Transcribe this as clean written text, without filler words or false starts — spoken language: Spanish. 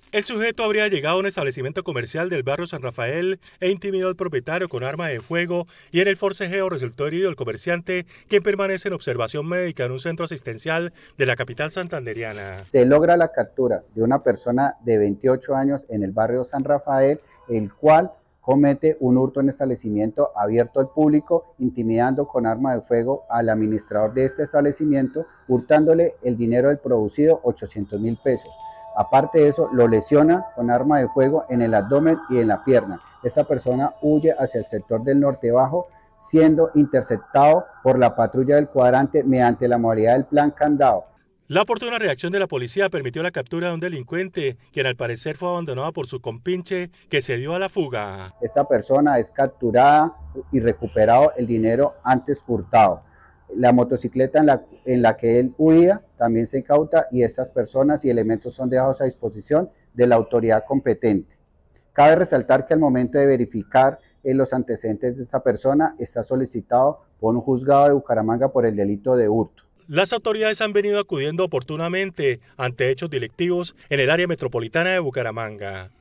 El sujeto habría llegado a un establecimiento comercial del barrio San Rafael e intimidó al propietario con arma de fuego y en el forcejeo resultó herido el comerciante, quien permanece en observación médica en un centro asistencial de la capital santandereana. Se logra la captura de una persona de 28 años en el barrio San Rafael, el cual comete un hurto en establecimiento abierto al público, intimidando con arma de fuego al administrador de este establecimiento, hurtándole el dinero del producido, 800.000 pesos. Aparte de eso, lo lesiona con arma de fuego en el abdomen y en la pierna. Esta persona huye hacia el sector del Norte Bajo, siendo interceptado por la patrulla del cuadrante mediante la modalidad del plan candado. La oportuna reacción de la policía permitió la captura de un delincuente, quien al parecer fue abandonado por su compinche, que se dio a la fuga. Esta persona es capturada y recuperado el dinero antes hurtado. La motocicleta en la que él huía también se incauta y estas personas y elementos son dejados a disposición de la autoridad competente. Cabe resaltar que al momento de verificar los antecedentes de esta persona está solicitado por un juzgado de Bucaramanga por el delito de hurto. Las autoridades han venido acudiendo oportunamente ante hechos delictivos en el área metropolitana de Bucaramanga.